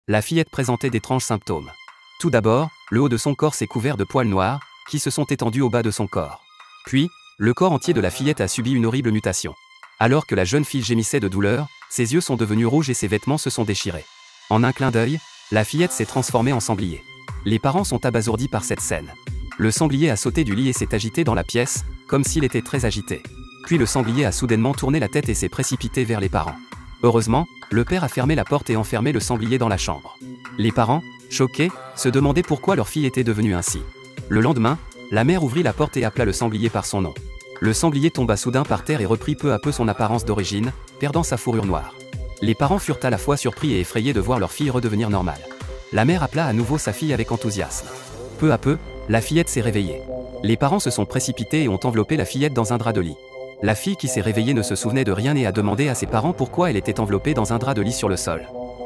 la fillette présentait d'étranges symptômes. Tout d'abord, le haut de son corps s'est couvert de poils noirs, qui se sont étendus au bas de son corps. Puis, le corps entier de la fillette a subi une horrible mutation. Alors que la jeune fille gémissait de douleur, ses yeux sont devenus rouges et ses vêtements se sont déchirés. En un clin d'œil, la fillette s'est transformée en sanglier. Les parents sont abasourdis par cette scène. Le sanglier a sauté du lit et s'est agité dans la pièce, comme s'il était très agité. Puis le sanglier a soudainement tourné la tête et s'est précipité vers les parents. Heureusement, le père a fermé la porte et enfermé le sanglier dans la chambre. Les parents, choqués, se demandaient pourquoi leur fille était devenue ainsi. Le lendemain, la mère ouvrit la porte et appela le sanglier par son nom. Le sanglier tomba soudain par terre et reprit peu à peu son apparence d'origine, perdant sa fourrure noire. Les parents furent à la fois surpris et effrayés de voir leur fille redevenir normale. La mère appela à nouveau sa fille avec enthousiasme. Peu à peu, la fillette s'est réveillée. Les parents se sont précipités et ont enveloppé la fillette dans un drap de lit. La fille qui s'est réveillée ne se souvenait de rien et a demandé à ses parents pourquoi elle était enveloppée dans un drap de lit sur le sol.